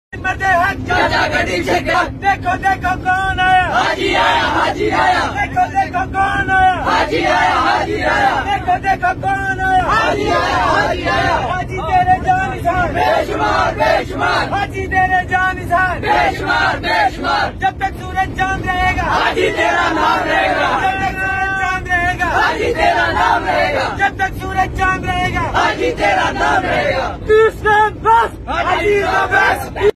देखो देखो कौन आया, हाजी आया, हाजी आया। देखो देखो कौन आया, हाजी आया, हाजी आया। देखो देखो कौन आया, हाजी आया, हाजी आया। हाजी तेरे जान निशान बेशुमार, बेशुमार। हाजी तेरे जान निशान बेशुमार, बेशुमार। जब तक सूरज चांद रहेगा, हाजी तेरा नाम रहेगा। जब तक सूरज चांद रहेगा, हाजी तेरा नाम रहेगा। जब तक सूरज चांद रहेगा, हाजी तेरा नाम रहेगा। बस हाजी का बस।